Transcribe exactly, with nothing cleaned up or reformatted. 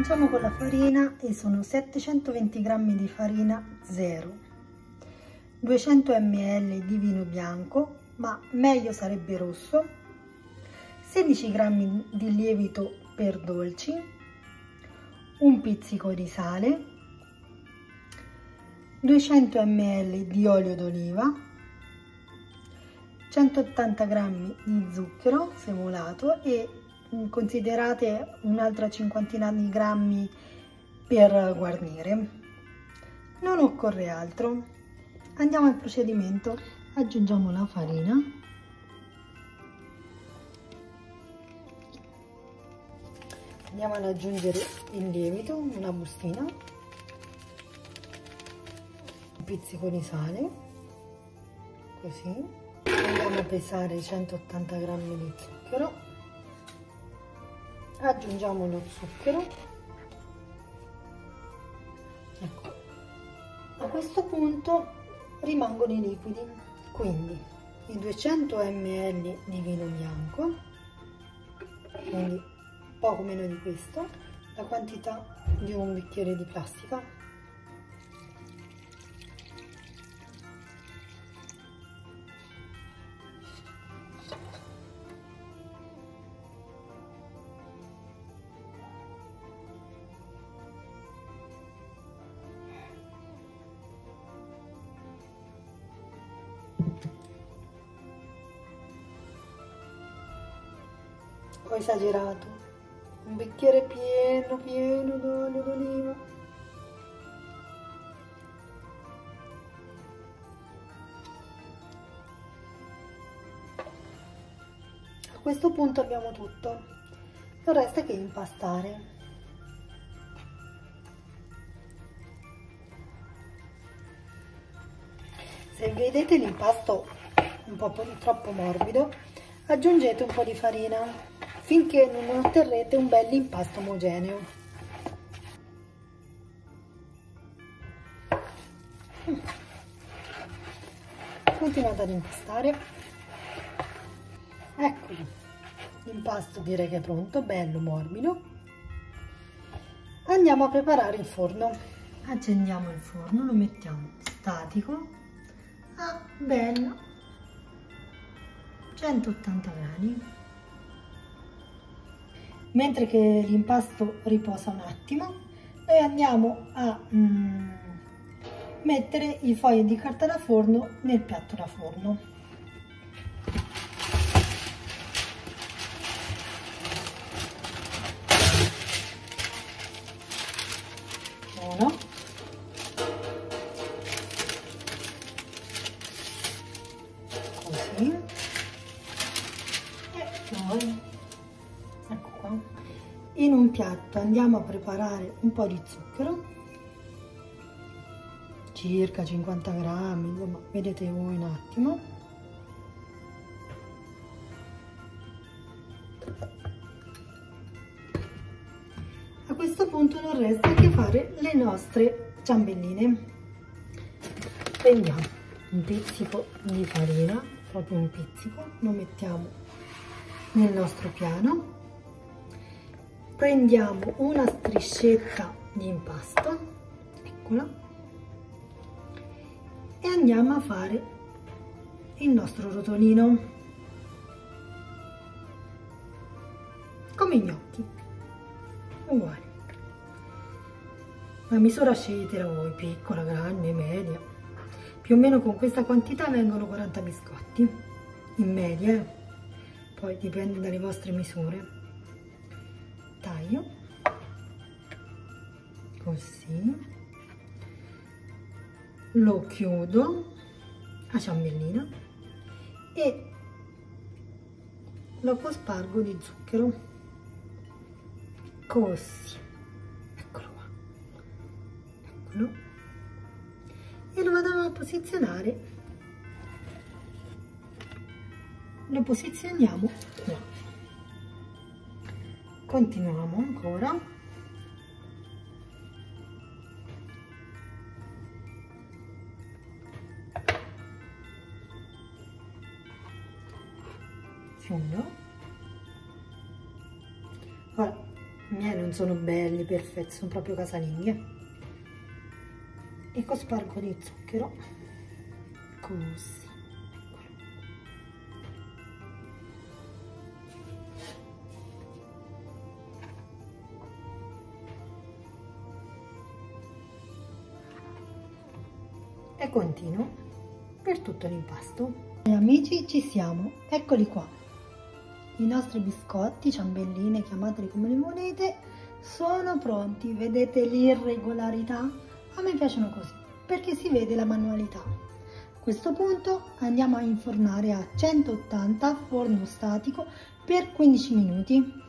Cominciamo con la farina e sono settecentoventi grammi di farina zero, duecento millilitri di vino bianco, ma meglio sarebbe rosso, sedici grammi di lievito per dolci, un pizzico di sale, duecento millilitri di olio d'oliva, centottanta grammi di zucchero semolato e considerate un'altra cinquantina di grammi per guarnire. Non occorre altro. Andiamo al procedimento. Aggiungiamo la farina, andiamo ad aggiungere il lievito, una bustina, un pizzico di sale, così. Andiamo a pesare centottanta grammi di zucchero, aggiungiamo lo zucchero, ecco. A questo punto rimangono i liquidi, quindi i duecento millilitri di vino bianco, quindi poco meno di questo, la quantità di un bicchiere di plastica, ho esagerato, un bicchiere pieno pieno d'olio d'oliva, a questo punto abbiamo tutto, non resta che impastare. Se vedete l'impasto un po' troppo morbido, aggiungete un po' di farina finché non otterrete un bel impasto omogeneo. Continuate ad impastare. Eccolo, l'impasto direi che è pronto, bello morbido. Andiamo a preparare il forno. Accendiamo il forno, lo mettiamo statico a bello centottanta gradi. Mentre che l'impasto riposa un attimo, noi andiamo a mm, mettere i fogli di carta da forno nel piatto da forno. Uno. Così. E poi in un piatto andiamo a preparare un po' di zucchero, circa cinquanta grammi, insomma vedete voi un attimo. A questo punto non resta che fare le nostre ciambelline. Prendiamo un pizzico di farina, proprio un pizzico, lo mettiamo nel nostro piano. Prendiamo una striscetta di impasto, eccola, e andiamo a fare il nostro rotolino come i gnocchi, uguali. La misura sceglietela voi, piccola, grande, media. Più o meno con questa quantità vengono quaranta biscotti, in media, eh? Poi dipende dalle vostre misure. Taglio così, lo chiudo a ciambellina e lo cospargo di zucchero così, eccolo qua, eccolo, e lo vado a posizionare, lo posizioniamo qua. Continuiamo ancora. Chiudo. Ora i miei non sono belli, perfetti, sono proprio casalinghe. E cospargo di zucchero, così. E continuo per tutto l'impasto. E amici, ci siamo, eccoli qua. I nostri biscotti, ciambelline, chiamateli come li volete, sono pronti. Vedete l'irregolarità? A me piacciono così, perché si vede la manualità. A questo punto andiamo a infornare a centottanta forno statico per quindici minuti.